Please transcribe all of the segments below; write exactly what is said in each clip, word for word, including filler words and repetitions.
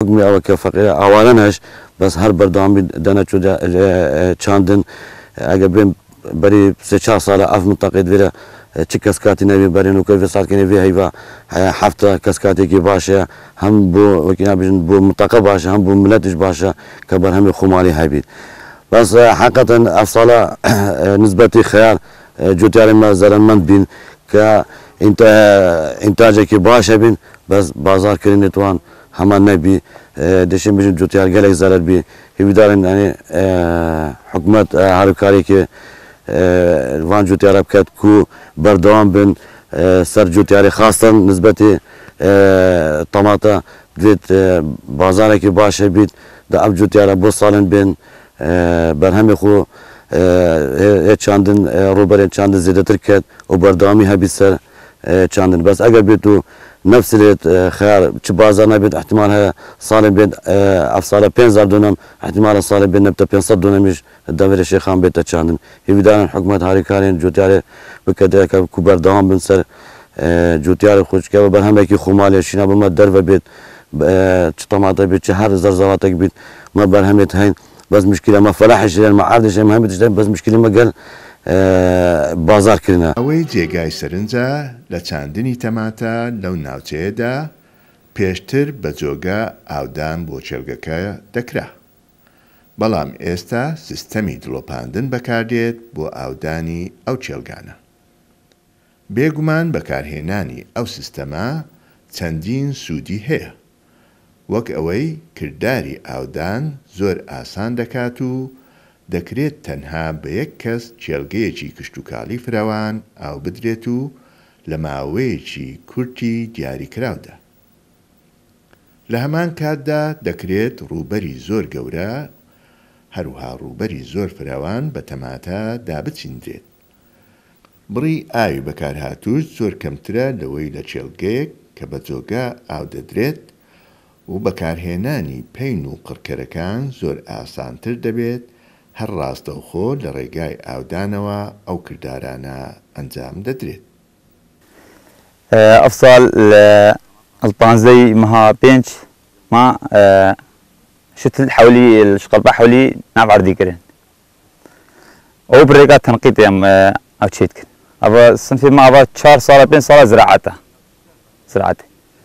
حكمي أو كفقير أولناش بس هر بردوام دنا شو چاندن اگر بين بري سه سال اف منطقه ديره چه کسکاتی نبی برینو که وسال کنی وی هیوا هفته کسکاتی کی باشه هم بو وکینا بیشن بو منطقه باشه هم بو ملتش باشه که بر هم خمالی هبید بس حقیقتا افصال نسبتی خیال جوتیار ما زرمند بین که انت انتاجی کی باشه بین بس بازار کرینه توان همان نبی دشین بیشن جوتیار گله زرد بی هیدارن یعنی حکومت هرکاری که وان جوتیار بکت کو بردوام بین سر جوتیاری خاصا نسبتی طماطا بید بازاری که باشه بید دا اب جوتیار بو سالن بین برهمی خو چاندن روبر چاندن زیاده تر کد و بردوامی هبید سر چاندن بس اگر بیتو نفس اليت خيار چه بازار نبيد احتمالها صار بين اف صار بينزار دونم احتمال صار بين نبته بينصد دونمش الدوله الشيخان بيت تشاندن يبدان حكومه هاري كارين جوتيار بكده كبر دوام بنسر جوتيار خوش كبر برهم لكي خمال شينا بما درب بيت طماطه بيت هر زرزواتك بيت ما برهمت هين بس مشكله ما فلاحش ما عادش ما همتش بس مشكله ما قال بازار کرنا. ئەوەی جێگای سەرنجە لە چاندنی تەماتە لەو ناوچەیەدا پێشتر بە جۆگە ئاودان بۆ چێلگەکە دەکرا. بەڵام ئێستا سیستەمی دڵۆپاندن بەکاردێت بۆ ئاودانی ئەو چێلگانە. بێگومان بەکارهێنانی ئەو سیستەمە چەندین سوودی هەیە. وەک ئەوەی کردداری ئاودان زۆر ئاسان دەکات و دەکرێت تەنها بە یەک کەس چێلگەیەکی کشتتوکاڵی فراوان ئاو بدرێت و لە ماوەیەکی کورتی دیاریکراودا. لە هەمان کاتدا دەکرێت ڕووبەری زۆر گەورە هەروها ڕووبەری زۆر فراوان بە تەماتە دابچیندرێت. بڕی ئاوی بەکارهاتووش زۆر کەمترە لەوەی لە چێلگەیەک کە بە جۆگە ئاو دەدرێت و بەکارهێنانی پەین و قڕکەرەکان زۆر ئاسانتر دەبێت هەر ڕاستەوخۆ لە ڕێگای ئاودانەوە ئەو کردارانە ئەنجام دەدرێت. ئەفساڵ الپانزەی مەها پێنج ما شتل حولي الشقلبة حولي ناف عردي كرين أو بريقة تنقيط يم أو تشيتكن أبا صنفي ما أبا شهر صار بين صار زراعته زراعته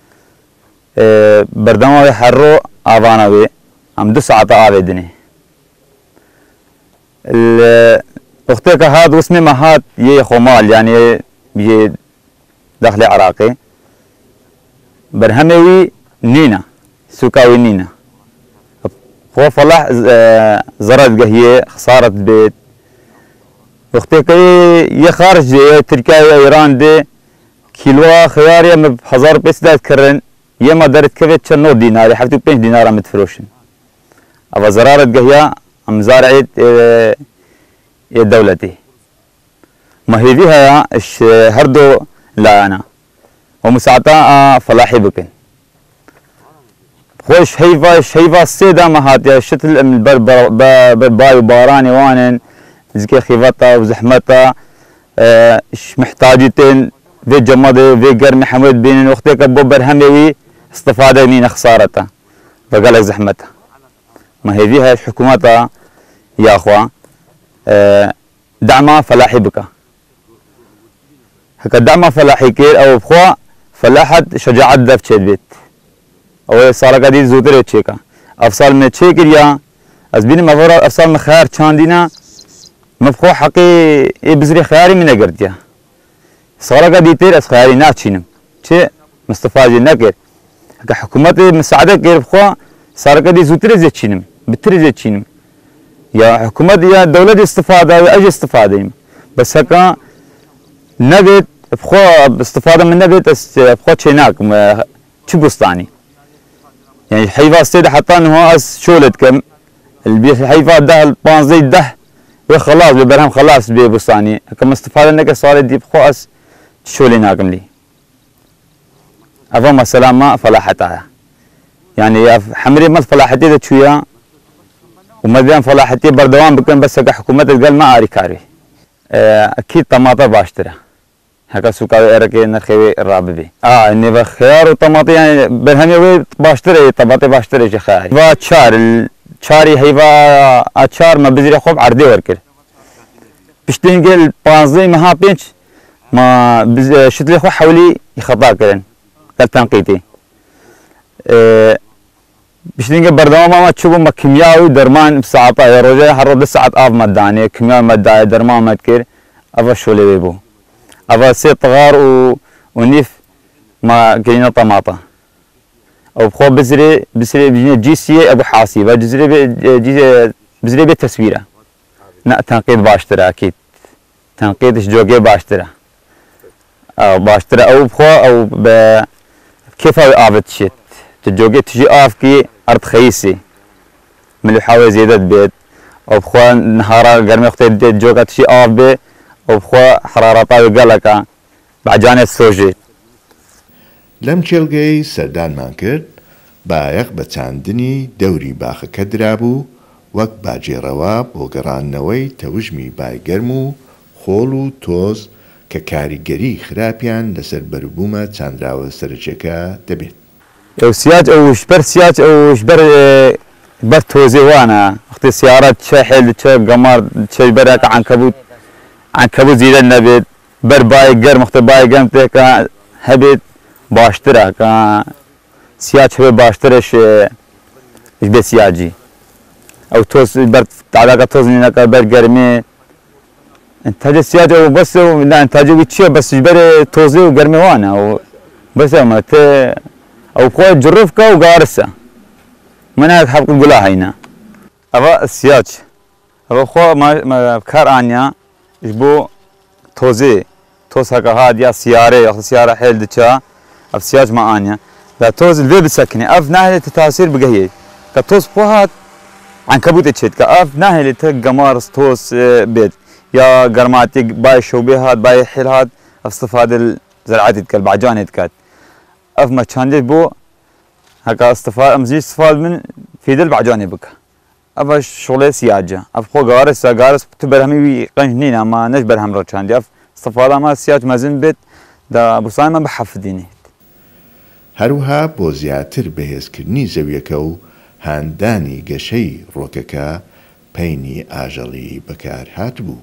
بردمه حرو أبانا بي أم دو ساعة آبدني الأختك هذا اسمه مهات يه خمال يعني يه داخل عراقي برهموي نينا سوكاوي نينا هو فلاح زرد قهية خسارة بيت أختك يه خارج تركيا إيران دي كيلو خيارية بهزار بس دات كرن يما درت كفيت شنو دينار حفتو بين دينار متفروشن أبا زرارة قهية أم زارعية دولتي ما هي فيها إيش هردو لا أنا ومساعدة فلاحي بكن خوش هيفا هيفا السيدة ما هات يا شتل من بر بر باي وباراني وانن زكي خيفتا وزحمتا إيش محتاجتين في جمادة في قرم حمد بين وقتك أبو برهمي استفادة من خسارته فقالك زحمتها ما هي فيها الحكومات يا أخوة دعمة فلاحي بك هكا دعمة فلاحي كير أو بخوا فلاحت شجاعت دف بيت أو صار قدير زوتر تشيكا أفصل من تشيكر يا أزبين مفرا أفصل من خيار شاندينا مفخو حقي بزري خياري من أجرتيا صار قدير تير أس خياري ناتشينم شيء مستفاجئ نكر هكا حكومة مساعدة كير بخوا صار قدير زوتر زيتشينم بتر زيتشينم يا حكومة يا دولة استفادة يا أجي استفادة بس هكا نبت بخوا استفادة من نبت بخوا شيناك تبستاني يعني حيفا استيد حتى انه اس شولت كم البيت حيفا ده البانزي ده خلاص ببرهم خلاص ببستاني كم استفادة انك صار دي بخوا اس شوليناكم لي افهم السلامة فلاحتها يعني حمري ما فلاحتي ده شويه ومدام فلاحتي بردوام بكن بس حكومة قال ما أري كاري أكيد طماطة باشترة هكا سوكا اركي نرخي الراببي اه اني بخيار وطماطي يعني برهمي وي باشتري طماطي باشتري شي خاي با تشار الشاري هيبا اتشار ما بزري خوب عردي وركر بشتين قال بانزي ما بينش ما بز... شتلي خو حولي يخطا كرن قال تنقيتي أه بشتين قال بردما ما تشوفوا ما كيمياوي درمان بساعة يا رجال حرب الساعة آف مداني كيمياوي مداني درمان مدكر أبا شولي بيبو أبا سي طغار و... ونيف ما قلنا طماطة أو بخو بزري بزري بجني جيسية أبو حاسي بزري بي بزري بالتصويرة نا تنقيد باشترا أكيد تنقيد جوجي باشترا أو باشترا أو بخو أو ب كيف آفت شيت تجوجي تجي آف كي أرض خيسي من حاول زيادة بيت أو بخو نهارا قرمي أختي جوجا تجي آف بي أو بخو حرارة طاوي قلقا بعجانة السوجي لەم کێڵگەی سەردانمان کرد بایەق بە چاندنی دەوری باخەکە درابوو وەک باجێڕەوە بۆ گەڕانەوەی تەوژمی بایگەرم و خۆڵ و تۆز کە کاریگەری خراپیان لەسەر بەربوومە چاندراوە سەرچێکە دەبێت. ئەو سیاج ئەو شبەر سیاج ئەو شبەر بەر تۆزێوانە وەختی سیارەت چه حێل چه گەمار چه بەرەکە عنکەبوت عنکەبوت زیرە نەبێت بەر بایگەرم وەختی بایگەرم تێکە هەبێت باشتره که سیاج هبه باشترش به سیاجی او توز بر تعلاقه توز نینا که بر گرمی انتاج سیاج او بس نه انتاج ویچیه بس بر توزی و گرمی وانه او بس ما ت او خو جرف که و گارسه من هاد حق نقولها هنا ابا السیاج ابا خو ما کار آنیا بو توزی توز هکا هاد یا سیاره یا سیاره حیل دچا اف سياج ما انيا لا توز الفي بسكني اف ناهي تتاثير بقهي كتوز بوهات عنكبوت تشيت كاف ناهي تقمار توز بيت يا قرماتي باي شوبيهات باي حيلهات استفاد الزرعات تكل بعجان تكات اف ما كان بو هكا استفاد امزي استفاد من في دل بعجاني بك اف شغله سياجه اف خو غارس غارس تبرهمي قنينا ما نجبرهم رو كان اف استفاد ما سياج مازن بيت دا بوسايما بحفديني هەروها بۆ زیاتر بەهێزکردنی زەویەکە و هاندانی گەشەی ڕۆکەکە پەینی ئاژەڵی بەکار هاتبوو.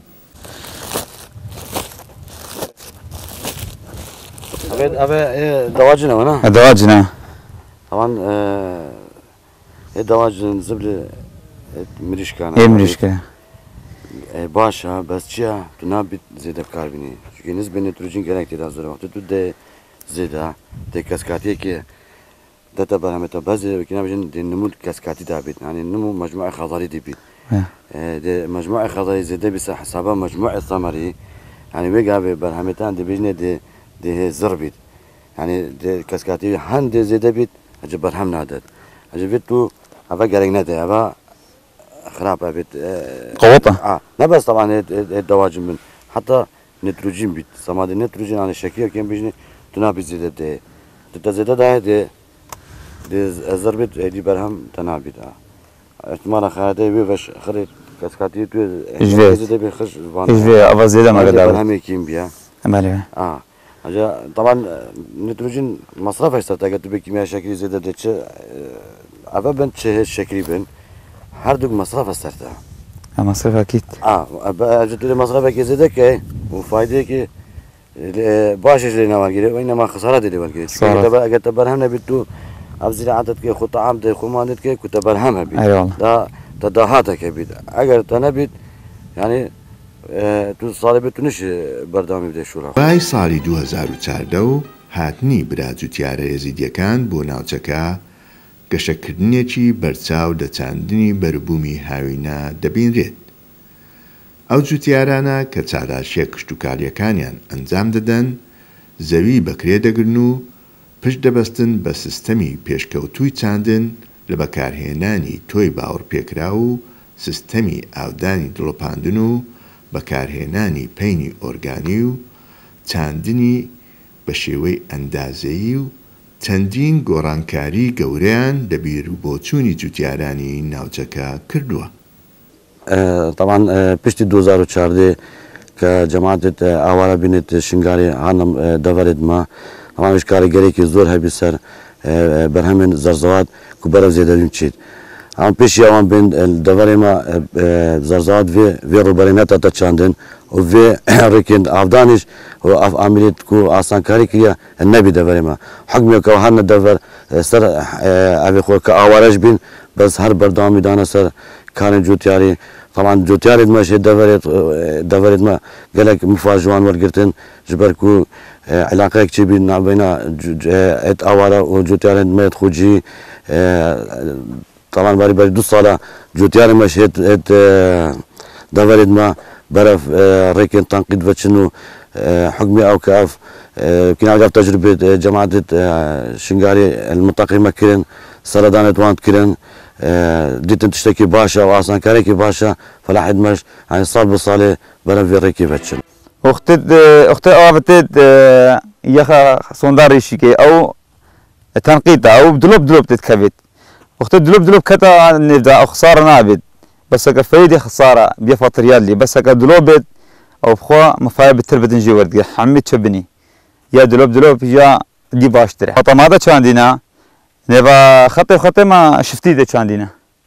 ئەوێ دەواجنەوە نا؟ دەواجنە ئەوان دەواجن زبل مریشکانە ئێ مریشکە باشە بەس چییە تو نابێت زێدە بکاربینی چونکە نسبەی نێتروجین گەلێک تێدا زۆرە وەختە تو دێ زێدا دێ کەسکاتیەکێ دەتە بەرهەمێتە بەزێ نابژین دێ نمود کەسکاتی دابێت ینی نمو مەجموعی خەزاری دەبێت دێ مەجموعی خەزاری زێدە بیسە حسابە مەجموعی سەمەری ینی وێگا بێ بەرهەمێتان دەبێژنێ دێ دێ زڕ بیت ینی دێ کەسکاتی هەندێ زێدە بیت ئەجە بەرهەم نادێت ئەجە بێت تو ئەوە گەرەک نەدێ ئەوە خراپە بێت قوتە نەبەست طبعا دەواجن بن حتا نيتروجين بيت سماد نيتروجين عن الشكية كان بيجني تنابي زيادة ده تتزيادة ده ده ده الزربت هدي برهم تنابي ده احتمال خاطر بيفش خريط كاسكاتي تو زيادة بيخش إجبي أبغى زيادة ما قدر برهم يكيم بيا أمالي آه أجا طبعا نيتروجين مصرف هسه تاجت بكيمياء شكل زيادة ده شيء أبى بنت شيء شكلي بن هردوك مصرف هسه مصرف أكيد آه أجت لي مصرف أكيد زيادة كه وفائدة كه باش اللي نوالجري وإنما خسارة اللي نوالجري كتبر كتبرهم نبيتو أبزر عدد كه خط عام ده خمانة كه كتبرهم هبي أيوة ده تداهات كبيد أجر تنبيت يعني تو صالبت تنش بردامي بده شورا باي ساڵی دوو هەزار و چواردە و هاتنی براجوتیارە یەزیدیەکان بۆ ناوچەکە گەشەکردنێکی بەرچاو دەچاندنی بەربوومی هاوینە دەبینرێت. ئەو جوتیارانە کە چاراشیە کشتتوکاریەکانیان ئەنجام دەدەن زەوی بەکرێ دەگرن و پشت دەبەستن بە سیستەمی پێشکەوتووی چاندن لە بەکارهێنانی تۆی باوەڕ پێکرا و سیستەمی ئاودانی دڵۆپاندن و بەکارهێنانی پەینی ئۆرگانی و چاندنی بە شێوەی ئەندازەیی و چەندین گۆڕانکاری گەورەیان لە بیرروبۆچوونی جوتیارانی ناوچەکە کردووە. طبعا پشتی دو هزار و چواردە كجماعة أوارا بنت شنغاري عنم دفرد ما طبعا مش كاريجري كي زور هبي سر برهمن زرزوات كبر زيادة يمشي عم بيشي عم بين الدفري ما زرزوات في في روبرينات تتشاندن وفي ركن أفدانش وأف عملية كو أصلا كاريكيا النبي دفري ما حكمي كوهرنا دفر سر أبي خو كأوارج بين بس هر بردامي دانا سر كان جوتياري طبعا جوتياري ما شيء دفرت دفرت ما قالك مفاجوان ورقتن جبركو علاقة كتير بين بين ات أوارا وجوتياري ما تخوجي طبعا باري باري دو صالة جوتياري ما شيء ات دفرت ما برف ريكن تنقيد وشنو حكمي أو كاف كنا عجب تجربة جماعة شنغاري المنطقة مكرن سردانة وانت كرن ديت تشتكي باشا واصلا كاريكي باشا فلاحد مش يعني صار بصالة برا في ريكي بتشن اختت اخت افتت يخا صنداري شيكي او تنقيط او دلوب دلوب تتكبت اخت دلوب دلوب كتا نبدا خساره نابد بس كفيدي خساره بيفط ريالي بس كدلوبت او بخوا مفايب التربه نجي ورد حمي تشبني يا دلوب دلوب يا دي باشتري طماطه شاندينا نبا خطي خطي ما شفتي ده شاندينا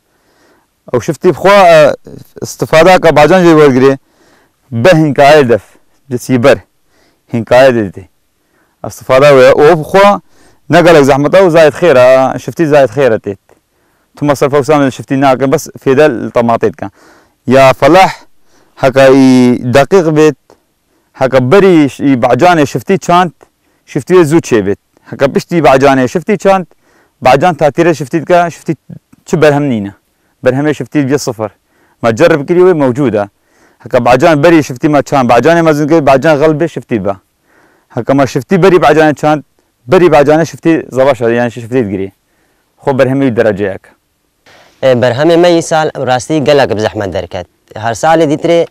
او شفتي بخوا استفاده كباجان جي ورغري بهن كايدف جسيبر هن كايدتي استفاده او بخوا نقلك زحمته وزايد خيره شفتي زايد خيرتي ثم صرف وسام شفتي ناقم بس في ذا الطماطيت كان يا فلاح هكا دقيق بيت هكا بري بعجانه شفتي شانت شفتي زوت شيبت هكا بشتي بعجانه شفتي شانت بعجان تاتيره شفتيت كا شفتي شو برهمنينا برهمه شفتي بيا صفر ما تجرب كليوي موجوده هكا بعجان بري شفتي ما كان بعجانه ما زين بعجان غلبه شفتي با هكا ما شفتي بري بعجانه كان بري بعجانه شفتي زباش يعني شفتي تقري خو برهمي درجيك برهمه ما يسال راستي قالك بزحمه دركت هر سال ديتري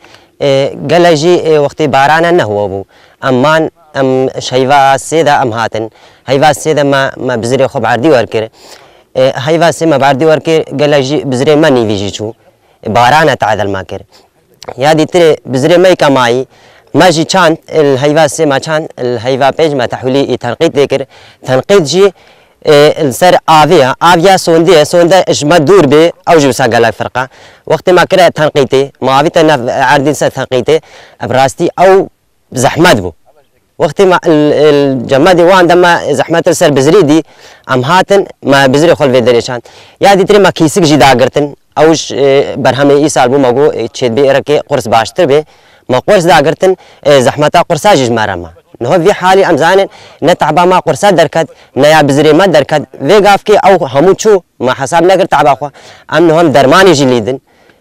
قالجي وقت باران انه هو ابو امان ام شيفا سيدا ام هاتن هيفا سيدا ما ما بزري خب عردي وركر هيفا سي ما باردي وركر قالجي بزري ما نيفيجي شو باران تعادل ماكر يا ديتري بزري ما كماي ماجي كان الهيفا سي ما كان الهيفا بيج ما تحولي تنقيد ذكر تنقيد جي السر آفيا آفيا سوندي سوندا إيش ما تدور به أو جوسا قالك فرقة وقت ما كره تنقيتي ما عرفتنا عردين سر تنقيتي براستي أو زحمة بو وقت ما الجمادي وعندما زحمة السر بزريدي أم هاتن ما بزري خل في دريشان يا دي تري ما كيسك جدا قرتن أوش برهمي إيسال بو ماقو تشيد بي إركي قرص باشتر به ما قرص دا قرتن زحمتا قرصا جيج مارما نهو في حالي أمزانن نتعبا ما قرصا دركد نيا بزري ما دركد في قافكي أو همو شو ما حساب نقر تعبا خوا أم نهم درماني جليدن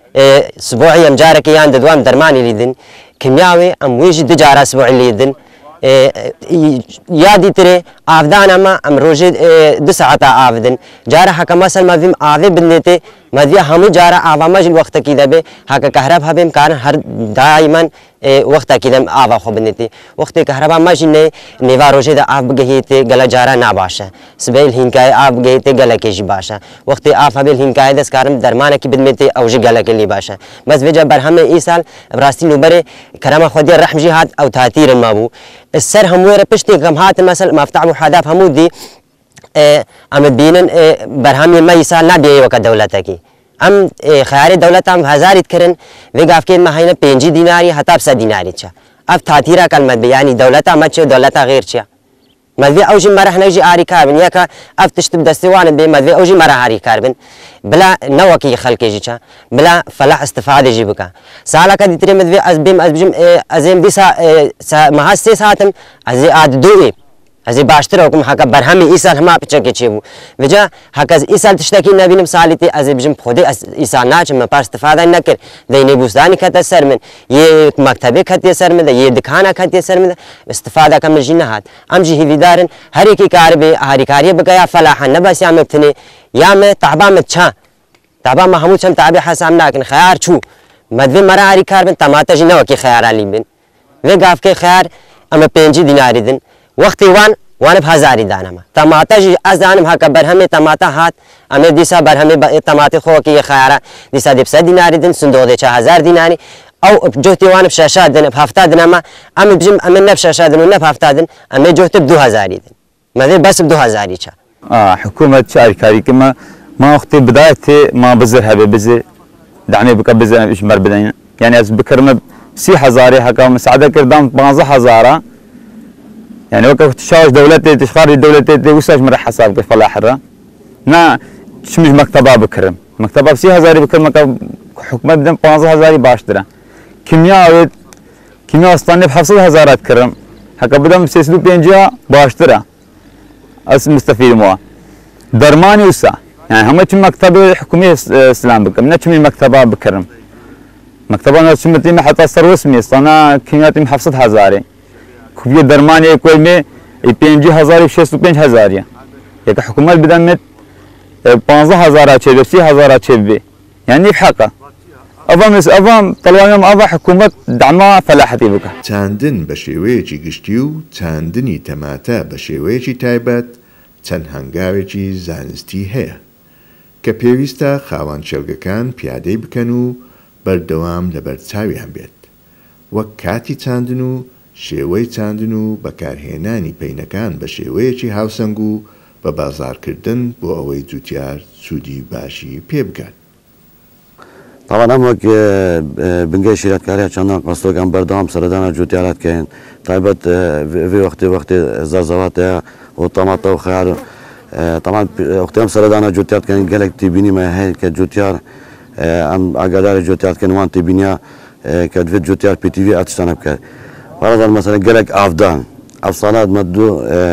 اسبوعي ام جاركي يان دوام درماني ليدن كيمياوي ام ويجي دجارة اسبوعي ليدن يادي تري افدان اما ام روجي دو ساعات افدن جارة حكا مثلا ما فيم افي بنيتي ما فيها همو جارة افا ماجل وقت كده بي حكا كهرب هبيم كان هر دائما وقت كده افا خو بنيتي وقت كهربا ماجي ني نيفا روجي دا اف بگهيتي گلا جارة ناباشا سبيل هنكاي اف بگهيتي گلا كيجي باشا وقت اف هبيل هنكاي دس كارم درمانه كي بدميتي او جي گلا كلي باشا بس وجه برهم ايسال براستي نوبري كرامه خدي الرحم جهاد او تاثير مابو السر هموره بشتي كم هات مثلا ما فتح محادثه همودي اه ام بينن اه برهمي ما يسال نبي وك دولتك ام اه خيار دولت ام هزار يتكرن وقاف كين ما هينا بينجي ديناري حتى بس ديناري تشا اف تاثيرا كلمه يعني دولتها ما تشو دولتها غير تشا ما في اوجي مرح نجي اري كاربن ياك اف تشتب دستوان بي ما في اوجي مرح اري كاربن بلا نوكي خلق يجي تشا بلا فلاح استفاده يجي بك سالك دي تري مدفي از بيم از بجم ازم بيسا ما هسه ساعتم از اد دوي ازي باشتركم حق برهمي ايسال هما بچك چيبو وجا حق از ايسال تشتكي نبينم سالتي از بجم خودي ايسال ناچ ما پاس استفاده نكر ديني بوستاني كتا سر من يه مكتبه كتا سر من يه دكانه كتا سر من استفاده كم جنهات ام جي هيدارن هريكي كاربي هري كاري بقيا فلاح نبس يا مبتني يا م تعبان متشا تعبان ما همو چم تعبي حسام لكن خيار شو مدوي مرا هري كاربن تماتا جنو كي خيار علي بن وقاف كي خيار اما بينجي دينار دين وقتي وان وانا بهزاري دانما تماتا جي ازانم هكا برهمي تماتا هات اما ديسا برهمي تماتي خو كي خيارا ديسا دبسا دينار دين صندوق دي هزار ديناري او بجوتي وانا بشاشادن بهفتادن اما اما بجم اما نبشاشادن ونا بهفتادن اما جوت بدو هزاري ما ذي بس بدو هزاري شا اه حكومه شاركاري كما ما وقت بدايتي ما بزر هبه بزر دعني بك بزر ايش مر بدينا يعني از بكرم سي هزاري هكا مساعده كردام بانزه هزاره يعني وقت تشاوش دولتي تشخاري دولتي وساش مر حساب كيف فلاح حره نا شمش مكتبه بكرم مكتبه سي هزاري بكرم حكومه بدم بانزه هزاري باشتره كيمياء كيمياء استاني بحفصل هزارات كرم هكا بدم سيسلو بينجا باشتره اس مستفيد موا درماني وسا يعني هم تم مكتبه حكوميه اسلام بكم نتشمي مكتبه بكرم مكتبه نتشمتي ما حتى صار رسمي استانا كيمياء محفظه هزاري كوبيه درماني كوي مي بينجي هزاري شيستو بينج هزاري يك حكومه بدمت بانزه هزار تشبي سي هزار تشبي يعني بحقه أفهم أفهم طلعنا أفهم حكومة دعمها فلاحتي بك. چاندن بشويجي گشتيو چاندني تماتا بشويجي تايبت چەند هەنگاوێکی زانستی هەیە کە پێویستە خاوەن شێوگەکان پیادەی بکەن و بەردەوام لەبەر چاویان بێت وەک کاتی چاندن و شێوەی چاندن و بەکارهێنانی پەینەکان بە شێوەیەکی هاوسەنگ و بە بازارکردن بۆ ئەوەی جوتیار سوودی باشی پێ بکات. طبعا هم وقت بنجي شركات كاريا چندان قصدو كان بردام سردانا جوتيارات كان طيبت في وقت وقت زرزوات وطماطة وخيار طبعا وقتهم سردانا جوتيارات كان قالك تبيني ما هي كجوتيار ام اقدار جوتيارات كان وان تبينيا كدفيد جوتيار بي تي في اتشتنا بكار فرضا مثلا قالك افدان افصالات مدو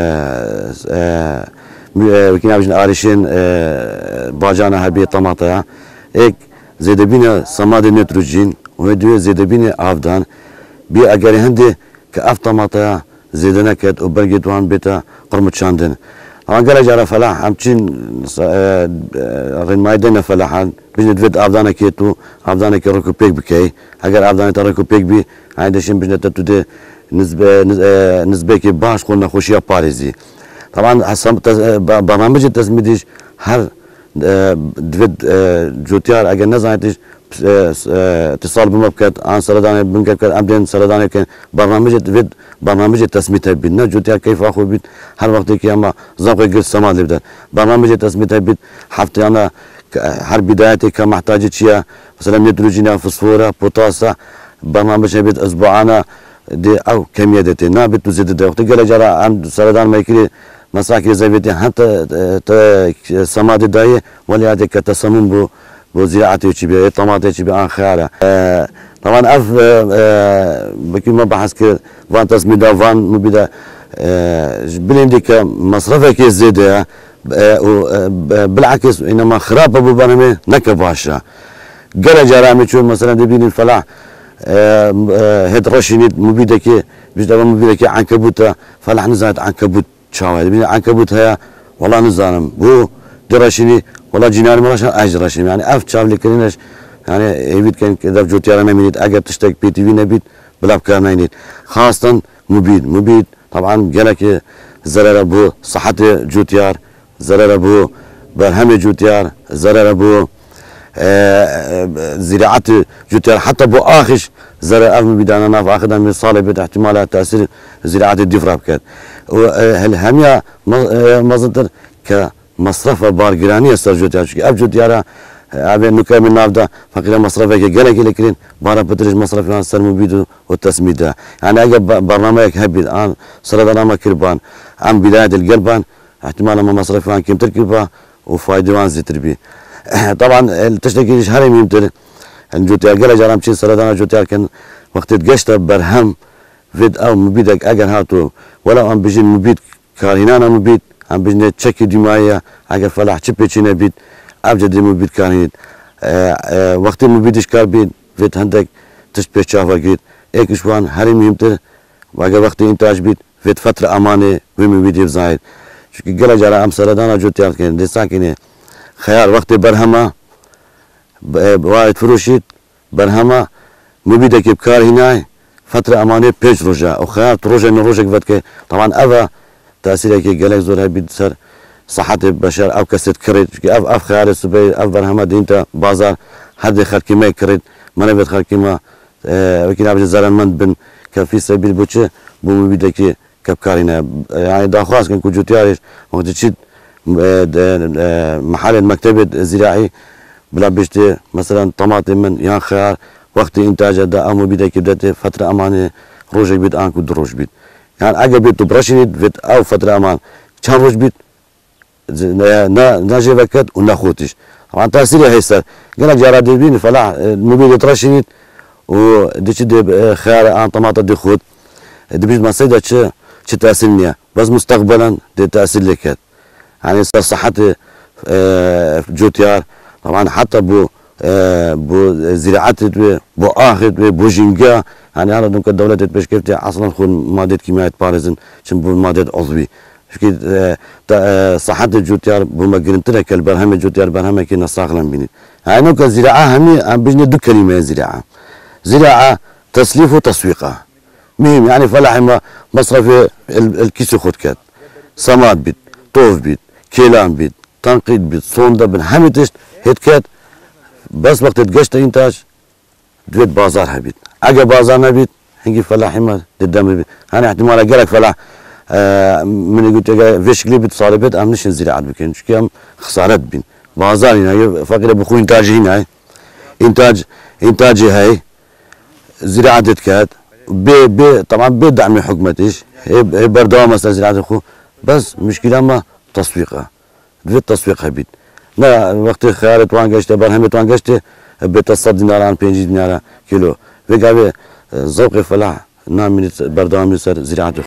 وكنا بجن اريشين باجانا هبي طماطة هيك زيد بينا صماد نيتروجين وهدوء زيد بينا عفدان بي اگر هندي كاف طماطا زيدنا كت وبرجت وان بيتا قرمت شاندن طبعا قال جرى فلاح امتشين رين مايدنا فلاحان بجن فيد عفدانا كيتو عفدانا كيركو بيك بكاي اگر عفدانا تركو بيك بي عندشين بجن تتودي نسبه نسبه كي باش قلنا خوشيه باريزي طبعا حسب برنامج التسميديش هر دوید جوتیار اگر نزانیدش اتصال بما بکرد آن سردانه بنکرد کرد امدن سردانه کن برنامج دوید برنامج تسمیت بید نه جوتیار کیف آخو بید هر وقتی که اما زنقه گرد سماد لبدن برنامج تسمیت بید هفته انا هر بدايتي كمحتاج شيء مثلا نيتروجين فوسفورا بوتاسا برنامج بيت اسبوعنا دي او كميه دي نابت تزيد ده وقت قال جرى عند سردان ما يكري مساكن زي بيتي حتى سماد داي ولا هذيك تصمم بو بو زراعتي وشي طماطم وشي عن خياره طبعا اف بكي ما بحث ك فان تسميدا فان مبدا بلندك مصرفك زياده بالعكس انما خراب ابو برنامج نكباشا قال جرامي شو مثلا دبين الفلاح هيد رشينيد مبيدك بيجدا مبيدك عنكبوت فلاح نزات عنكبوت شاوي عنكبوت هي والله نزانم بو درشيني والله جنان مراش اجرشين يعني اف شاف كرينش يعني يبيد كان كذا جوتيار انا منيت اجر تشتك بي تي في نبيت بلا بكار نيت خاصه مبيد مبيد طبعا قالك زرر ابو صحه جوتيار زرر ابو برهم جوتيار زرر ابو زراعه جوتيار حتى ابو اخش زرع افم بدانا ناف اخذها من صالب احتمال تاثير زراعه الدفرة بكات والهمية مصدر كمصرف بارجرانية سر جوتيار اف جوتيار ابي نكمل نافدا فقير مصرفك قالك لكن بارا بترج مصرف عن سر مبيد والتسميد يعني اجى برنامج هبي الان صار ما كربان عن بدايه القلبان احتمال ما مصرف عن كم تركبه وفايده وان زتربي طبعا التشتكي هرم يمتر الجوتيار قال جرام شي سردان جوتيار كان وقت تقشت برهم فيد او مبيدك اجر هاتو ولا ام بيجي مبيد كارهنانا مبيد ام بيجي تشكي دمايا اجر فلاح تشبي مبيد ابجد مبيد كارهنيد وقت مبيدش كار بيد فيد هندك تشبي شافا قيد ايك شوان هرم يمتر واجر وقت انتاج بيد فيد فتره امانه ومبيد زايد شو قال جرام سردان جوتيار كان دي ساكنه خيار وقت برهمه وايد فروشيت برهمه مبيدك بكار هناي فتره امانه بيج رجا او خيار روجا من روجك فتك طبعا افا تاثيرك قالك زور هبي سر صحه البشر او كست كريد اف اف خيار السبي اف برهمه دينتا بازار حد خلقي ما كريد ما نبت خلقي ما وكي نابج زرمند بن كفي سبيل بوچه بوم بيدكي كبكارينا يعني داخواس كان كوجوتياريش وقت تشد محل المكتب الزراعي بلا بيشتي مثلا طماطم من يان خيار وقت انتاج دا امو بيدكي بدات فتره امان روج بيت انكو دروج بيت يعني اجى بيت برشيد بيت او فتره امان كان روج بيت نا ناجي وقت وناخوتش طبعا تاثير هيسر قال جارا ديبين فلا المبيد ترشيد وديش دي خيار ان طماطم دي خود دبيش ما سيدا تش تش تاثيرنيا بس مستقبلا دي تاثير لك يعني صحة جوتيار طبعا حتى بو بو زراعات بو اخر بو جينجا يعني انا دونك الدولة تبش كيف اصلا خون مادة كيميائية بارزن شن بو مادة عضوي شكي صحة الجوتيار بو ما قرنتنا كالبرهمة جوتيار برهمة كي نساقلن بيني يعني نوك الزراعة همي عم بيجنا دو كلمة زراعة زراعة تسليف وتسويقها مهم يعني فلاح مصرف الكيس خود كات سماد بيت طوف بيت كيلان بيت تنقيد بيت صوندا بن همتش هيت كات بس وقت تقشت انتاج دويت بازار بيت اجا بازار نبيت هنجي فلاح ما قدام بيت انا احتمال اقول لك فلاح آه من قلت فيش كلي بيت صار بيت ام نشن زراعه بكين شو كام خسارات بين بازار هنا فقره بخو انتاج هنا انتاج انتاجي هاي زراعه كات بي بي طبعا بدعم حكومتيش هي بردوها مثلا زراعه اخو بس مشكله ما تسويقها في تسويقها بيت لا وقت خيار توان قشته برهم توان قشته بتصد دينار عن بينجي دينار كيلو في قابل ذوق فلاح نام من بردوها من زراعه